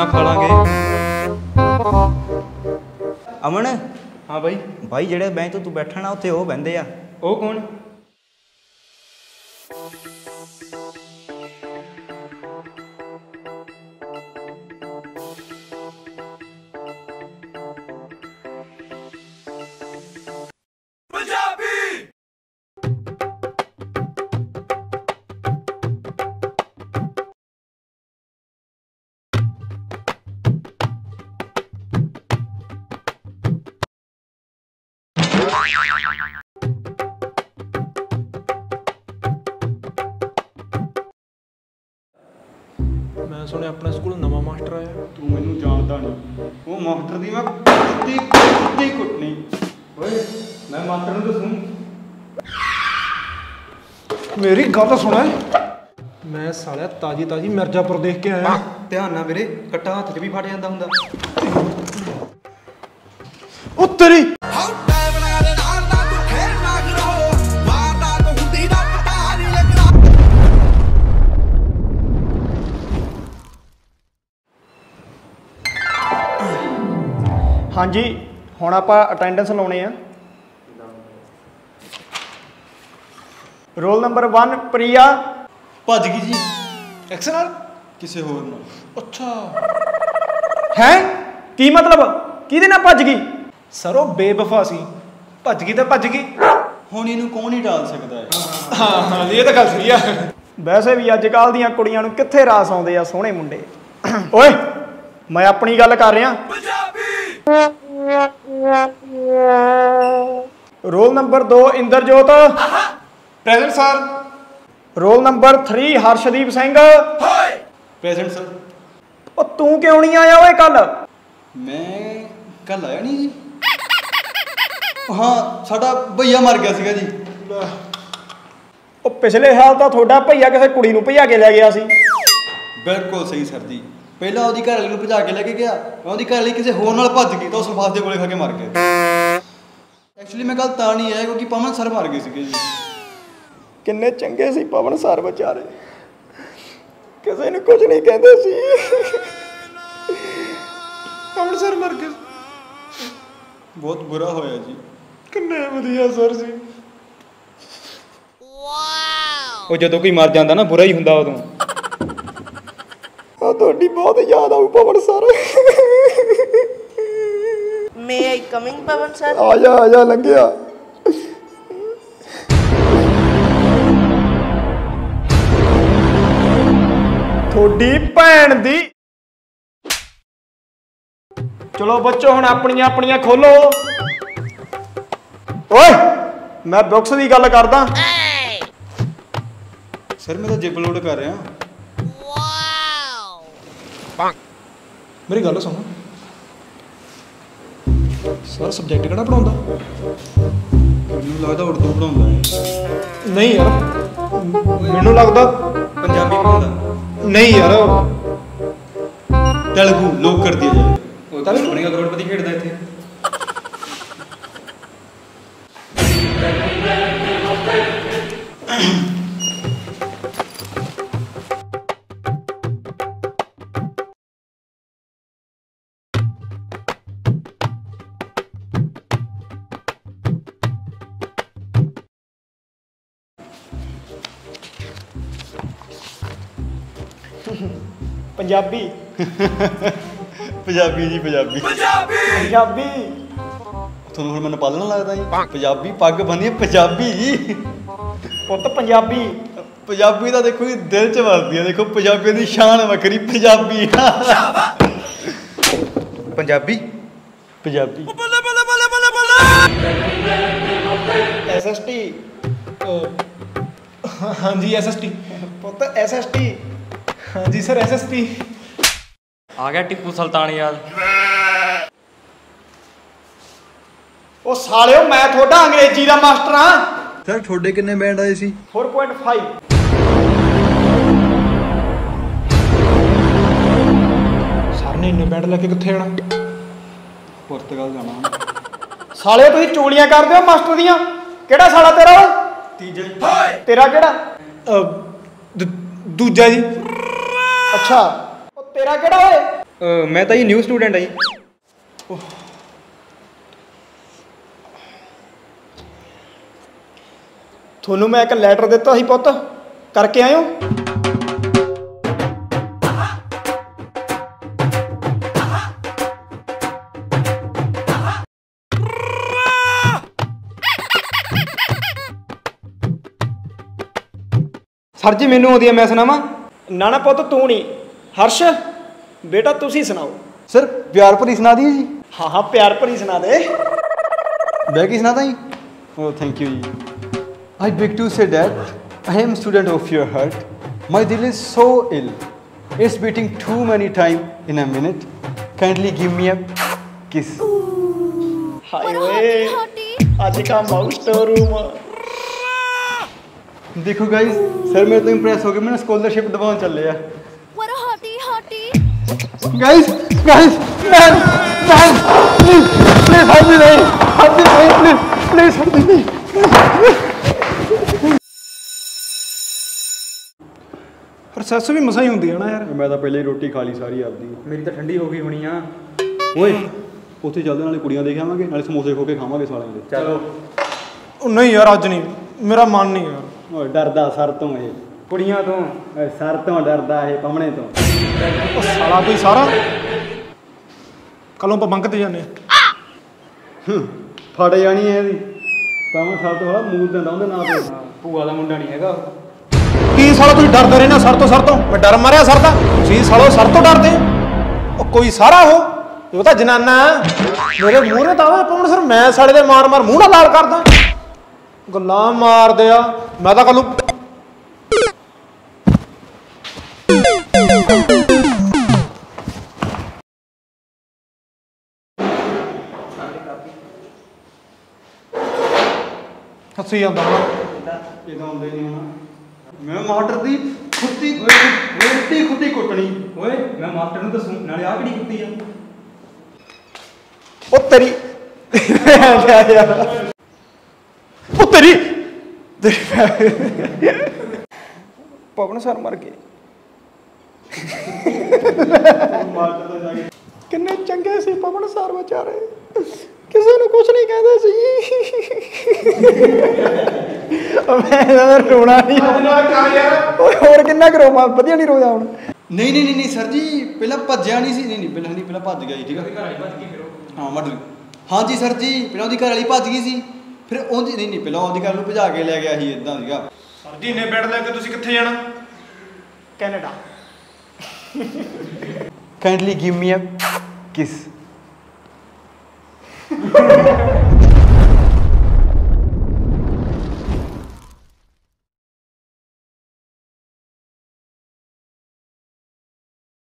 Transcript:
ना खा लांगे। अमन हाँ भाई। भाई जेड़े बैंक तो तू बैठा ना उत्थे वो बहिंदे आ। वो कौन? मैं सुने अपने स्कूल नवा मास्टर आया। तू मैनू जानदा नहीं, वो मास्टर दी मैं कुत्ती कुटनी। ओए मैं मास्टर नूं दसूं। मेरी गल सुन, मैं सालिया ताजी ताजी मिर्जापुर देख के आया। ध्यान ना वीरे, कट्टा हत्थ च भी फट जांदा हुंदा। ओ तेरी हाँ जी, हुण आपां अटेंडेंस लाउणे आ। Roll number 1 Priya. भज गई जी एक्स नाल किसे होर नाल। अच्छा है की मतलब किहदे नाल भज गई? सर वो बेवफा सी, भज गई तो भज गई। हुण इहनूं कौन ही टाल सकदा है। हाँ हाँ ये तो गल सही है। वैसे भी अजकल दीयां कुड़ियां नूं कित्थे रास आउंदे आ सोहणे मुंडे। ओए मैं अपनी गल कर रहा। Roll number 2 Inderjot. Present sir. Roll number 3 Harshdeep Singh. Present sir. ओ तू क्यों नहीं आया ओए कल? मैं कल आया नहीं जी। हाँ साडा भैया मर गया सीगा जी। ओ पिछले साल तो थोड़ा भैया किसी कुड़ी नूं भजा के लै गया सी। बिल्कुल सही सर जी। पहला ਉਹਦੀ ਘਰ ਵਾਲੀ ਨੂੰ ਭਜਾ ਕੇ ਲੈ ਕੇ ਗਿਆ, ਉਹਦੀ ਘਰ ਵਾਲੀ ਕਿਸੇ ਹੋਰ ਨਾਲ ਭੱਜ ਗਈ ਤਾਂ ਉਸ ਸਫਾਸ ਦੇ ਗੋਲੇ ਖਾ ਕੇ ਮਰ ਗਿਆ। ਐਕਚੁਅਲੀ ਮੈਂ ਕੱਲ ਤਾਂ ਨਹੀਂ ਆਇਆ ਕਿਉਂਕਿ ਪਵਨ ਸਰ ਮਰ ਗਏ ਸੀਗੇ ਜੀ। ਕਿੰਨੇ ਚੰਗੇ ਸੀ ਪਵਨ ਸਰ ਵਿਚਾਰੇ, ਕਿਸੇ ਨੂੰ ਕੁਝ ਨਹੀਂ ਕਹਿੰਦੇ ਸੀ। ਪਵਨ ਸਰ ਮਰ ਗਏ। ਬਹੁਤ ਬੁਰਾ ਹੋਇਆ ਜੀ। ਕਿੰਨੇ ਵਧੀਆ ਸਰ ਸੀ। ਉਹ ਜਦੋਂ ਕੋਈ ਮਰ ਜਾਂਦਾ ਨਾ ਬੁਰਾ ਹੀ ਹੁੰਦਾ ਉਦੋਂ। ਤੁਹਾਡੀ ਬਹੁਤ ਯਾਦ ਆਊ Pawan sir. May I come in, Pawan sir? ਆ ਜਾ ਲੰਘਿਆ। ਤੁਹਾਡੀ ਭੈਣ ਦੀ। ਚਲੋ ਬੱਚੋ ਹੁਣ ਆਪਣੀਆਂ ਖੋਲੋ। ਓਏ ਮੈਂ ਬੁੱਕਸ ਦੀ ਗੱਲ ਕਰਦਾ। ਸਰ ਮੈਂ ਤਾਂ ਜਿਪ ਲੋਡ ਕਰ ਰਿਹਾ। मेरी गल सुन, सर सब्जैक्ट किहड़ा पढ़ाउंदा? ਮੈਨੂੰ ਲੱਗਦਾ ਉਰਦੂ ਪੜਾਉਂਦਾ ਹੈ। नहीं यार मैनू लगदा ਪੰਜਾਬੀ ਪੜਾਉਂਦਾ। नहीं यार तेलुगु लोग कर दिया जाए। ਉਹ ਤਾਂ ਬਣੇਗਾ ਕਰੋੜਪਤੀ ਖੇਡਦਾ ਇੱਥੇ। ਪੰਜਾਬੀ ਪੰਜਾਬੀ ਜੀ ਪੰਜਾਬੀ। ਤੁਹਾਨੂੰ ਹੁਣ ਮੈਨੂੰ ਪਾਲਣਾ ਲੱਗਦਾ ਜੀ। ਪੰਜਾਬੀ ਪੱਗ ਬੰਨ੍ਹੀ ਹੈ ਪੰਜਾਬੀ ਜੀ। ਪੁੱਤ ਪੰਜਾਬੀ ਤਾਂ ਦੇਖੋ ਜੀ ਦਿਲ 'ਚ ਵਸਦੀ ਹੈ। ਦੇਖੋ ਪੰਜਾਬੀਆਂ ਦੀ ਸ਼ਾਨ ਵੱਖਰੀ ਪੰਜਾਬੀ। ਪੰਜਾਬੀ SST। हाँ जी SST। ਪੁੱत SST। हाँ जी सर SST। आ गया टिप्पू सुल्तान याद। ਉਹ ਸਾਲਿਓ ਮੈਂ ਤੁਹਾਡਾ ਅੰਗਰੇਜ਼ੀ ਦਾ ਮਾਸਟਰ ਹਾਂ। ਸਰ ਤੁਹਾਡੇ ਕਿੰਨੇ ਬੈਂਡ ਆਏ ਸੀ? 4.5। सर ने इन्ने बैंड लेके कित्थे जाना? ਪੁਰਤਗਾਲ ਜਾਣਾ। ਸਾਲਿਓ ਤੁਸੀਂ ਚੋਲੀਆਂ ਕਰਦੇ ਹੋ ਮਾਸਟਰ ਦੀਆਂ। ਕਿਹੜਾ ਸਾਲਾ ਤੇਰਾ? ਤੀਜਾ। ਤੇਰਾ ਕਿਹੜਾ? दूजा जी। ਅੱਛਾ ਉਹ ਤੇਰਾ ਕਿਹੜਾ ਓਏ? ਮੈਂ ਤਾਂ ਜੀ ਨਿਊ ਸਟੂਡੈਂਟ ਆ ਜੀ। ਤੁਹਾਨੂੰ ਮੈਂ ਇੱਕ ਲੈਟਰ ਦਿੱਤਾ ਸੀ ਪੁੱਤ, ਕਰਕੇ ਆਇਓ? ਸਰ ਜੀ ਮੈਨੂੰ ਆਉਂਦੀ ਆ, ਮੈਂ ਸੁਣਾਵਾਂ? ਨਾ ਨਾ ਪੁੱਤ ਤੂੰ ਨਹੀਂ, ਹਰਸ਼ ਬੇਟਾ ਤੁਸੀਂ ਸੁਣਾਓ। ਸਰ ਪਿਆਰ ਭਰੀ ਸੁਣਾ ਦਈਏ ਜੀ? ਹਾਂ ਹਾਂ ਪਿਆਰ ਭਰੀ ਸੁਣਾ ਦੇ। ਬਹਿ ਕੇ ਸੁਣਾਦਾ ਜੀ? ਓ ਥੈਂਕ ਯੂ ਜੀ। ਆਈ beg to say that I am student of your heart. My dill is so ill. It's beating too many time in a minute. Kindly give me a kiss. ਹਾਏ ਓਏ ਅੱਜ ਕਾ ਮਾਊਸ ਰੂਮ। देखो guys, sir मेरे तो impress हो गए, मैंने स्कॉलरशिप दबाने चल लिया। What a hottie hottie. Guys guys man man please please help me नहीं, help me नहीं, प्लीज प्लीज help me नहीं। ਪ੍ਰੋਸੈਸ ਵੀ ਮਸਾਂ ਹੀ ਹੁੰਦੀ ਆ ਨਾ ਯਾਰ। मैं तो पहले ही रोटी खा ली सारी आपदी। ਮੇਰੀ ਤਾਂ ਠੰਡੀ ਹੋ ਗਈ ਹੋਣੀ ਆ। ਓਏ ਉੱਥੇ ਚੱਲਦੇ ਨਾਲੇ ਕੁੜੀਆਂ ਦੇਖ ਆਵਾਂਗੇ, ਨਾਲੇ ਸਮੋਸੇ ਖੋ ਕੇ ਖਾਵਾਂਗੇ ਸਾਲਿਆਂ ਦੇ। ਚਲੋ। ਉਹ ਨਹੀਂ ਯਾਰ ਅੱਜ ਨਹੀਂ, ਮੇਰਾ ਮਨ ਨਹੀਂ ਯਾਰ। ਓਏ ਡਰਦਾ ਸਰ ਤੋਂ ਇਹ, ਕੁੜੀਆਂ ਤੋਂ। ਓਏ ਸਰ ਤੋਂ ਡਰਦਾ ਇਹ, ਪਮਣੇ ਤੋਂ। ਉਹ ਸਾਲਾ ਕੋਈ ਸਾਰਾ ਕੱਲੋਂ ਆਪਾਂ ਬੰਕ ਤੇ ਜਾਂਦੇ ਆ। ਫੜ ਜਾਣੀ ਐ ਇਹਦੀ। ਪਮਣ ਸਰ ਤੋਂ ਥੋੜਾ ਮੂੰਹ ਦਿੰਦਾ ਉਹਦੇ ਨਾਂ ਤੇ। ਭੂਆ ਦਾ ਮੁੰਡਾ ਨਹੀਂ ਹੈਗਾ। ਕੀ ਸਾਲਾ ਤੁਸੀਂ ਡਰਦੇ ਰਹਿੰਦੇ ਸਰ ਤੋਂ? ਸਰ ਤੋਂ ਮੈਂ ਡਰ ਮਾਰਿਆ ਸਰ ਦਾ? ਤੁਸੀਂ ਸਾਲੋ ਸਰ ਤੋਂ ਡਰਦੇ? ਉਹ ਕੋਈ ਸਾਰਾ ਉਹ ਤਾਂ ਜਨਾਨਾ ਮੇਰੇ ਮੂੰਹ ਨੇ ਤਾਂ ਪਵਨ ਸਰ ਮੈਂ ਸਾਲੇ ਦੇ ਮਾਰ ਮਾਰ ਮੂੰਹ ਨਾਲ ਲਾਲ ਕਰਦਾ। ਗੱਲਾਂ ਮਾਰਦੇ ਆ, ਮੈਂ ਤਾਂ ਕੱਲੂ ਹੱਸੀ ਜਾਂਦਾ ਹਾਂ। ਇਹਦਾ ਹੁੰਦਾ ਹੀ ਨਹੀਂ ਹੋਣਾ। ਮੈਂ ਮਾਸਟਰ ਦੀ ਖੁੱਤੀ ਕੁੱਟਣੀ। ਓਏ ਮੈਂ ਮਾਸਟਰ ਨੂੰ ਦੱਸੂ, ਨਾਲੇ ਆ ਕਿਹੜੀ ਕੁੱਤੀ ਆ? ਉਹ ਤੇਰੀ ਉਹ ਤੇਰੀ ਪਵਨ ਸਰ ਮਰ ਗਏ। ਕਿੰਨੇ ਚੰਗੇ ਸੀ ਪਵਨ ਸਰ ਵਿਚਾਰੇ, ਕਿਸੇ ਨੂੰ ਕੁਝ ਨਹੀਂ ਕਹਿੰਦੇ ਸੀ। ਮੈਂ ਤਾਂ ਰੋਣਾ ਨਹੀਂ। ਹੋਰ ਕਿੰਨਾ ਕੁ ਰੋਵਾਂ, ਵਧੀਆ ਨਹੀਂ ਰੋਇਆ ਹੁਣ। ਨਹੀਂ ਸਰ ਜੀ, ਪਹਿਲਾਂ ਭੱਜਿਆ ਨਹੀਂ ਸੀ। ਨਹੀਂ ਪਹਿਲਾਂ ਭੱਜ ਗਿਆ ਜੀ। ਠੀਕ ਆ ਹਾਂ ਮਟਰ ਹਾਂ ਜੀ ਸਰ ਜੀ, ਪਹਿਲਾਂ ਉਹਦੀ ਘਰ ਵਾਲੀ ਭੱਜ ਗਈ ਸੀ, ਫਿਰ ਉਹਦੀ ਨਹੀਂ ਪਹਿਲਾਂ ਉਹਦੀ ਘਰ ਨੂੰ ਭਜਾ ਕੇ ਲੈ ਗਿਆ ਸੀ। ਇਦਾਂ ਸੀਗਾ। ਸਰ ਜੀ ਨੇ ਬੈਡ ਲੈ ਕੇ ਤੁਸੀਂ ਕਿੱਥੇ ਜਾਣਾ? Canada. Kindly give me a ਕਿਸ।